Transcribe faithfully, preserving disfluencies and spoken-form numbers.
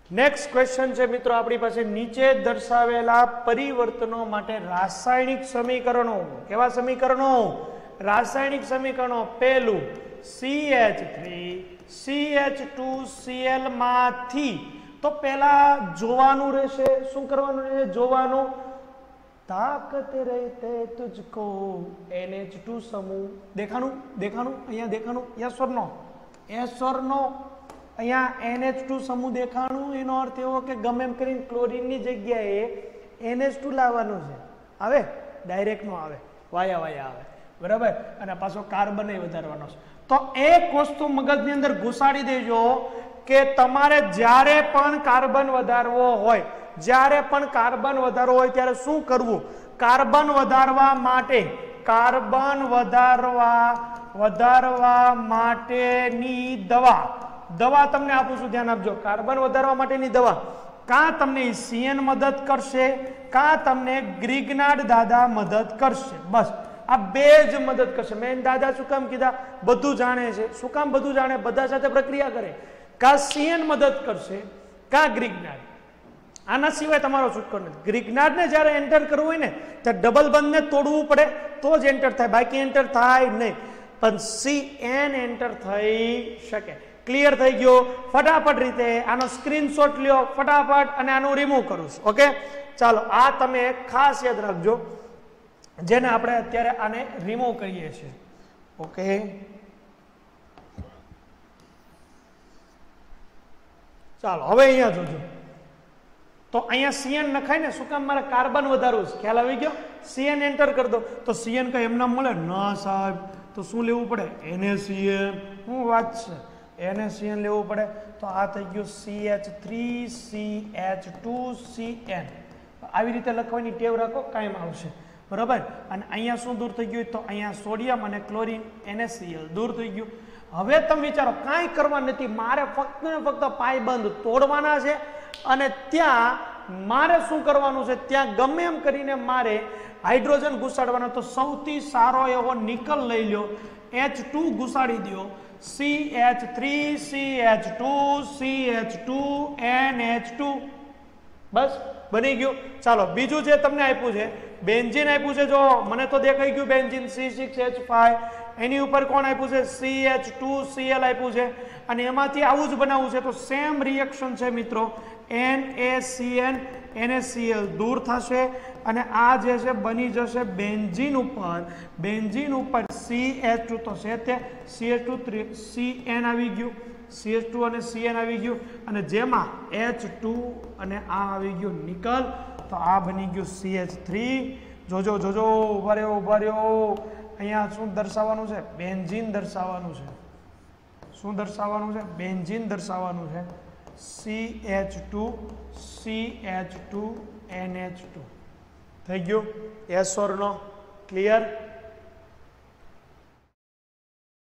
Next question છે મિત્રો આપણી પાસે, નીચે દર્શાવેલા પરિવર્તનો માટે રાસાયણિક સમીકરણો. કેવા સમીકરણો? રાસાયણિક સમીકરણો. પહેલું C H three C H two C L માંથી, તો પહેલા જોવાનું રહેશે. શું કરવાનું રહેશે? જોવાનું. તાકત રહેતે તુજકો એન એચ ટુ સમૂહ. દેખાણું? દેખાણું? અહીંયા દેખાણું? Yes or no? Yes or નો? અહીંયા એન એચ ટુ સમૂહ દેખાણું. એનો અર્થ એવો કે ગમે એમ કરીને ક્લોરીનની જગ્યાએ એન એચ ટુ લાવવાનું છે. આવે? ડાયરેક્ટ નો આવે, વાયા વાયા આવે. બરાબર? અને પાછો કાર્બન એ વધારવાનો છે. તો એક વસ્તુ મગજની અંદર ઘુસાડી દેજો કે તમારે જ્યારે પણ કાર્બન વધારવો હોય, જ્યારે પણ કાર્બન વધારવો હોય ત્યારે શું કરવું? કાર્બન વધારવા માટે, કાર્બન વધારવા વધારવા માટેની દવા દવા તમને આપું છું, ધ્યાન આપજો. કાર્બન વધારવા માટેની દવા કાં તમને સીએન મદદ કરશે, કાં તમને ગ્રિગ્નાર્ડ દાદા મદદ કરશે. બસ આ બે જ મદદ કરશે. મેં દાદા શું કામ કીધા? બધું જાણે છે. શું કામ બધું જાણે? બધા સાથે પ્રક્રિયા કરે. કાં સીએન મદદ કરશે, કાં ગ્રિગ્નાર્ડ. આના સિવાય તમારો છૂટકો નથી. ગ્રિગ્નાર્ડને જ્યારે એન્ટર કરવું હોય ને ત્યારે ડબલ બંધને તોડવું પડે તો જ એન્ટર થાય, બાકી એન્ટર થાય નહીં. પણ સી એન એન્ટર થઈ શકે. ક્લિયર થઈ ગયો? ફટાફટ રીતે આનો સ્ક્રીનશોટ લ્યો ફટાફટ, અને આનું રિમૂવ કરું છું. ઓકે, ચાલો આ તમે ખાસ યાદ રાખજો, જેને આપણે અત્યારે આને રિમૂવ કરીએ છીએ. ઓકે, ચાલો હવે અહીંયા જોજો. તો અહીંયા સીએન નખાય ને, શું કામ? મારે કાર્બન વધારવું છે. ખ્યાલ આવી ગયો? સીએન એન્ટર કરી દો તો સીએન કઈ એમના મળે ના સાહેબ, તો શું લેવું પડે? એનએસીએન. શું વાત છે? એનએસીએન લેવું પડે. તો આ થઈ ગયું C H three C H two C N. આવી રીતે લખવાની ટેવ રાખો, કાયમ આવશે. બરાબર? અને અહીંયા શું દૂર થઈ ગયું? તો અહીંયા સોડિયમ અને ક્લોરીન એનએસીએલ દૂર થઈ ગયું. હવે તમે વિચારો, કાંઈ કરવા નથી, મારે ફક્ત ને ફક્ત પાયબંધ તોડવાના છે, અને ત્યાં મારે શું કરવાનું છે? ત્યાં ગમે એમ કરીને મારે હાઇડ્રોજન ઘુસાડવાનો. તો સૌથી સારો એવો નિકલ લઈ લો, એચ ટુ ઘુસાડી દો. C H three C H two C H two N H two. બસ બની ગયું. ચાલો બીજું જે તમને આપ્યું છે બેન્ઝીન આપ્યું છે. જો મને તો દેખાઈ ગયું benzene C six H five. એની ઉપર કોણ આપ્યું છે? C H two C L આપ્યું છે. અને એમાંથી આવું જ બનાવવું છે. તો સેમ રિએક્શન છે મિત્રો. N A C N N A C L દૂર થશે, અને આ જે છે બની જશે બેન્ઝીન ઉપર. બેન્ઝીન ઉપર સી એચ ટુ તો છે તે C H two three C N આવી ગયું, સી એચ ટુ અને સી એન આવી ગયું, અને જેમાં એચ ટુ અને આ આવી ગયું નિકલ. તો આ બની ગયું સી એચ થ્રી. જોજો જોજો, ઉભા રહ્યો ઉભા રહ્યો. અહીંયા શું દર્શાવવાનું છે? બેન્ઝીન દર્શાવવાનું છે. શું દર્શાવવાનું છે? બેન્ઝીન દર્શાવવાનું છે. C H two C H two N H two થઈ ગયું? Yes or no? ક્લિયર?